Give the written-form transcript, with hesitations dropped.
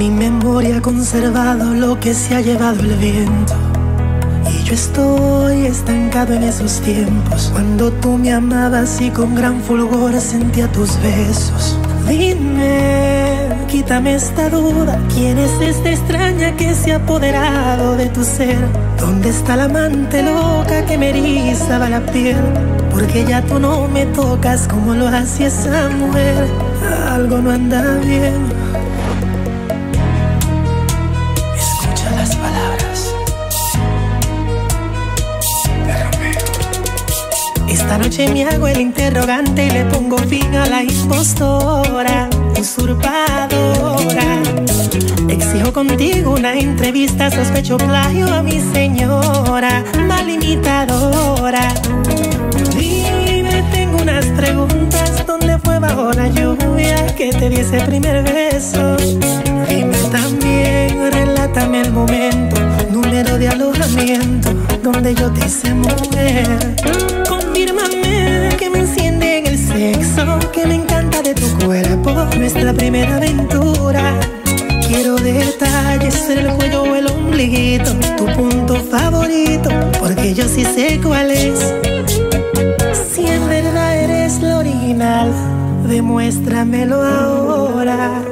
Mi memoria ha conservado lo que se ha llevado el viento. Y yo estoy estancado en esos tiempos, cuando tú me amabas y con gran fulgor sentía tus besos. Dime, quítame esta duda, ¿quién es esta extraña que se ha apoderado de tu ser? ¿Dónde está la amante loca que me erizaba la piel? Porque ya tú no me tocas como lo hacía esa mujer. Algo no anda bien. Escucha las palabras de Romeo. Esta noche me hago el interrogante y le pongo fin a la impostora, usurpadora. Exijo contigo una entrevista, sospecho plagio a mi señora, mal imitadora. Dime, tengo unas preguntas, ¿dónde fue bajo la lluvia que te di ese primer beso? Dime también, relátame el momento, número de alojamiento, donde yo te hice mujer. Confírmame que me enciende en el sexo, que me encanta de tu cuerpo, nuestra primera aventura. Quiero detalles en el cuello o el ombliguito, tu punto favorito, porque yo sí sé cuál es. Si en verdad eres lo original, demuéstramelo ahora.